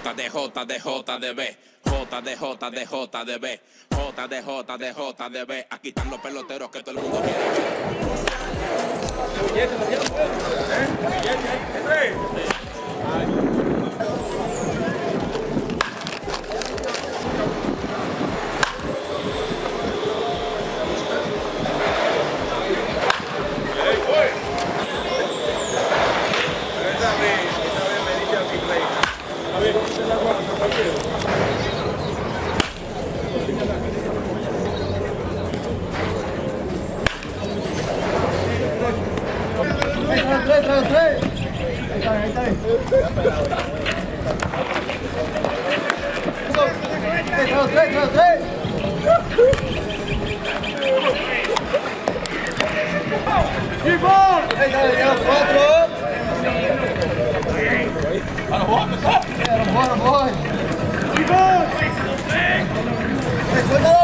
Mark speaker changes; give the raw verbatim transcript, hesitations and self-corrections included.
Speaker 1: J de J de J de B, J de J de J de B, J de J de J de B. Aquí están los peloteros que todo el mundo quiere ver.
Speaker 2: Tres, tres, tres. Ahí está, ahí está. Tres, tres, tres. Ahí está, ya cuatro. A los boys, a los boys. A los boys.